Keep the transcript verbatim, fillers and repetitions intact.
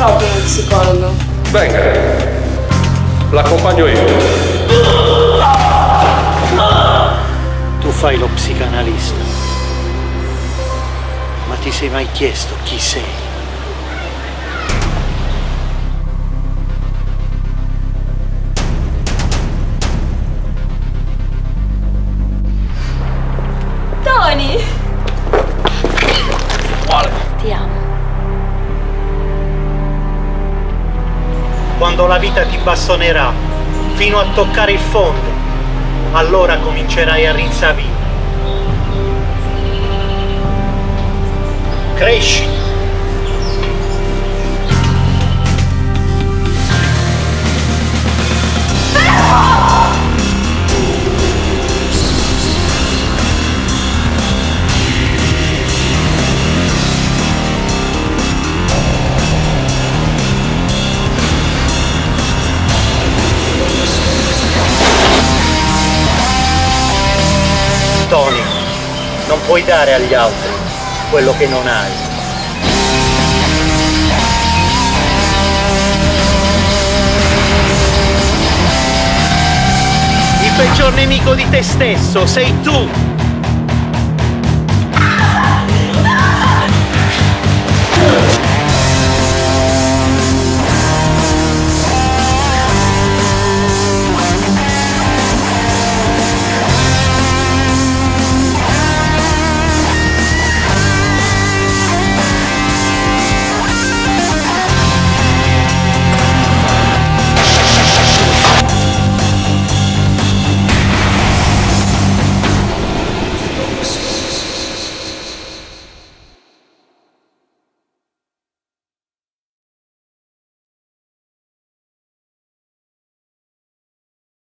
proprio uno psicologo. Venga, l'accompagno io. Tu fai lo psicanalista, ma ti sei mai chiesto chi sei? Tony! Ti amo. Quando la vita ti bastonerà fino a toccare il fondo, allora comincerai a rinsavire. Cresci. Tony, non puoi dare agli altri quello che non hai. Il peggior nemico di te stesso sei tu!